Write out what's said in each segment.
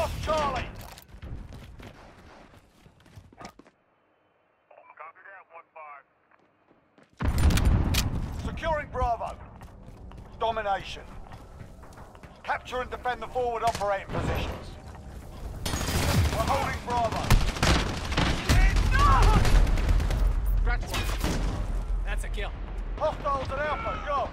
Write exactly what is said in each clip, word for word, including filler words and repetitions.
lost Charlie. Copy that, one five. Securing Bravo. Domination. Capture and defend the forward operating positions. We're holding Bravo. Scratch one. That's a kill. Hostiles at Alpha, go!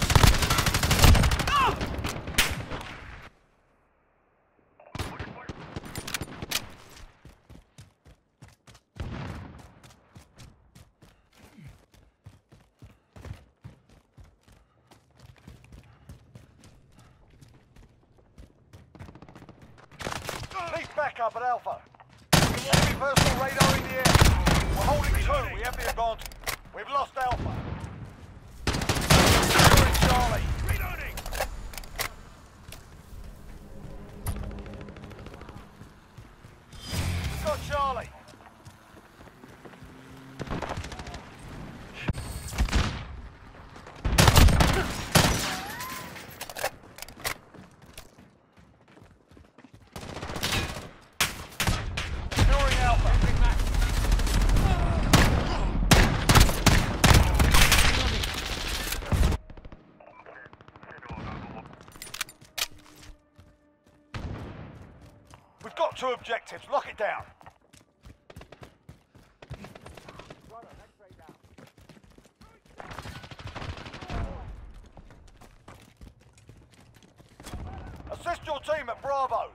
Need backup at Alpha. Enemy personal radar in the air. We're holding two, we have the advantage. We've lost Alpha. Securing Charlie. Reloading! We've got Charlie. Securing Alpha. We've got two objectives. Lock it down. Assist your team at Bravo.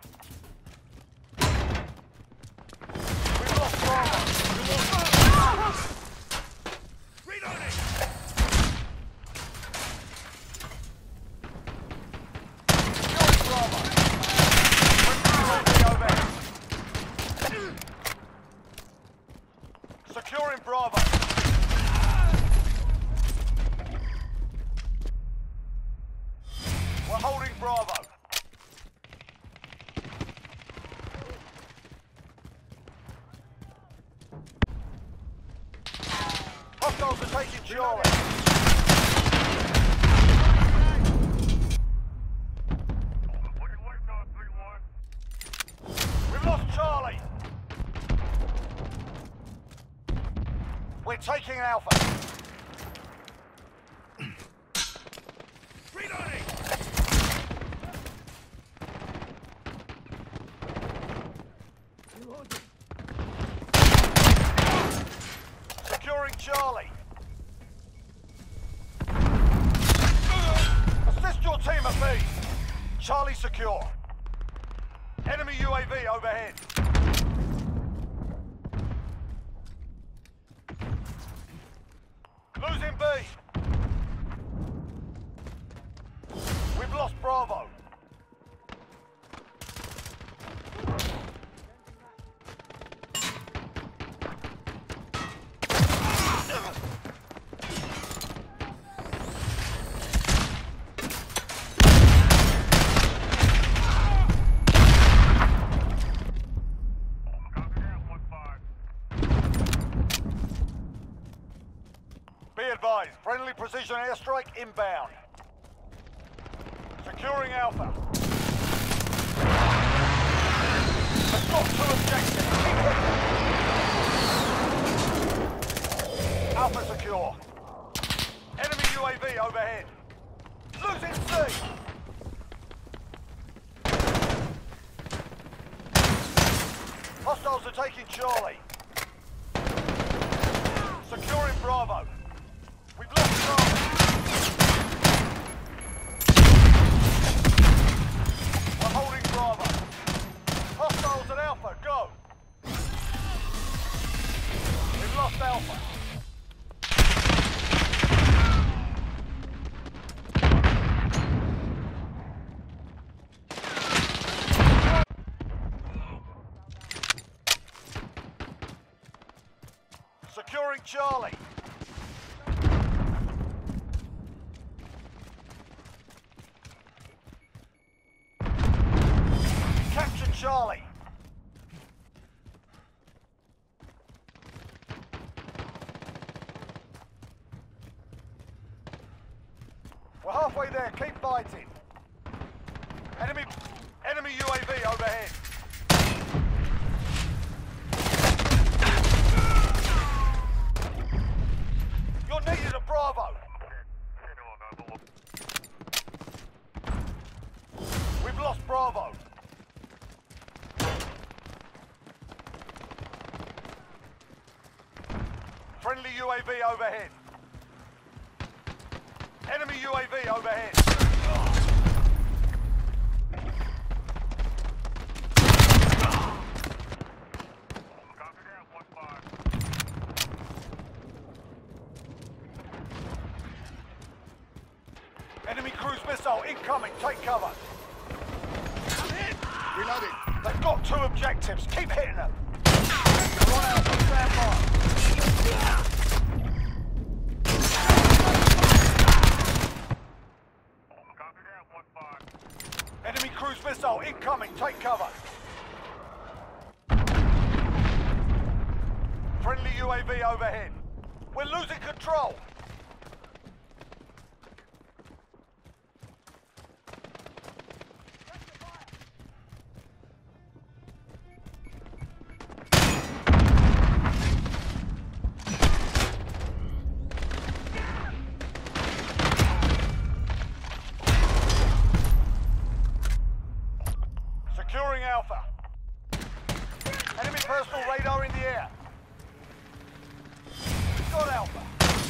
We've lost Bravo. Reloading! Securing Bravo. Friendly overhead. Securing Bravo. We're holding Bravo. Hostiles are taking Charlie. What are you waiting on, three one? We've lost Charlie. We're taking Alpha. Reloading! Securing Charlie. Assist your team at B. Charlie secure. Enemy U A V overhead. Losing B. We've lost Bravo. Copy that, one five. Be advised, friendly precision airstrike inbound. Securing Alpha. We've got two objectives. Keep it. Alpha secure. Enemy U A V overhead. Losing C. Hostiles are taking Charlie. Securing Bravo. We've lost Charlie. We're holding Bravo. Hostiles at Alpha, go. We've lost Alpha. Securing Charlie. Capture Charlie. We're halfway there, keep fighting. Enemy, enemy U A V overhead. Friendly U A V overhead. Enemy U A V overhead. Copy that, one five. Enemy cruise missile incoming. Take cover. Reloading. They've got two objectives. Keep hitting them. One out on standby. Copy that, one five. Enemy cruise missile incoming. Take cover. Friendly U A V overhead. We're losing control. Securing Alpha. Enemy personal radar in the air. We've got Alpha.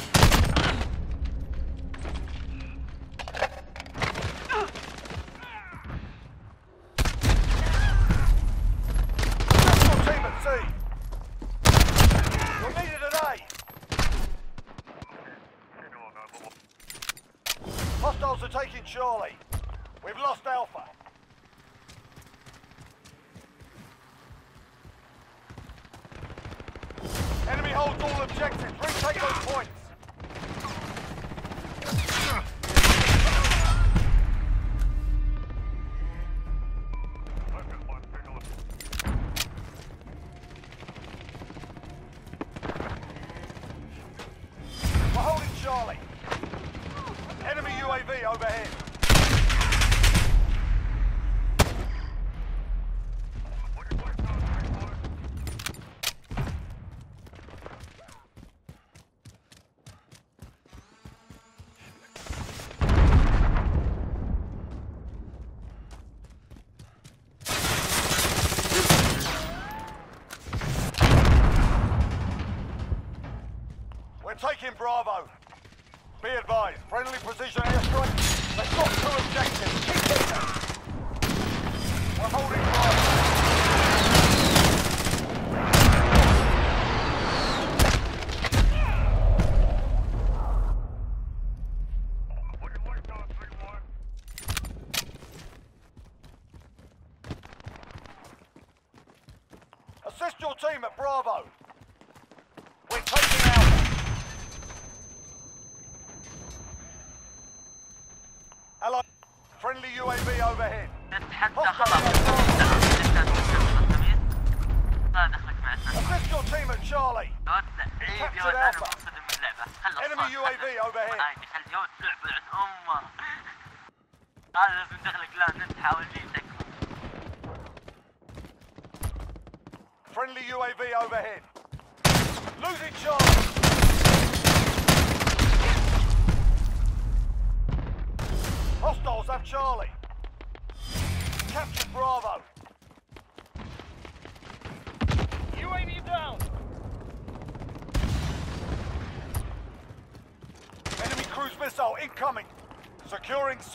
Personal team at sea. You're needed at A. Hostiles are taking Charlie. We've lost Alpha. Enemy holds all objectives. Retake those points. We're holding Charlie. Enemy U A V overhead. We're taking Bravo. Be advised, friendly precision airstrike. They've got two objectives. Keep hitting them. We're holding Bravo. Assist your team at Bravo. We're taking Alpha. Hello. Friendly U A V overhead. Assist your team at Charlie. Captured Alpha. Enemy U A V overhead. Friendly U A V overhead. Losing Charlie. Hostiles have Charlie. Captured Bravo. U A V down. Enemy cruise missile incoming. Securing C.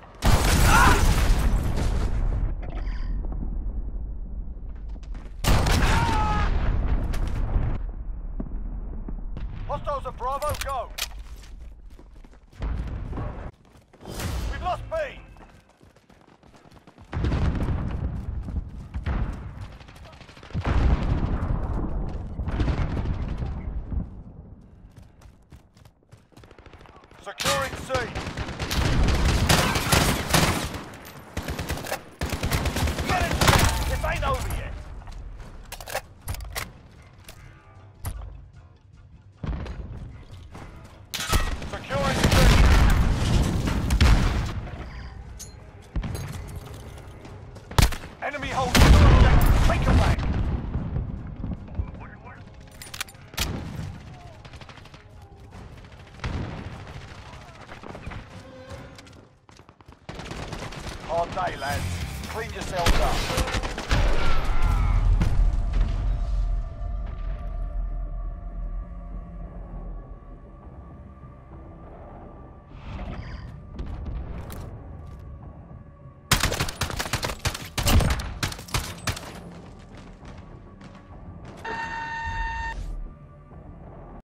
Hostiles at Bravo, go. We've lost B. Securing C. Get it! This ain't over yet. Securing C. Enemy holds two objectives. Take them back. Hard day, lads. Clean yourselves up.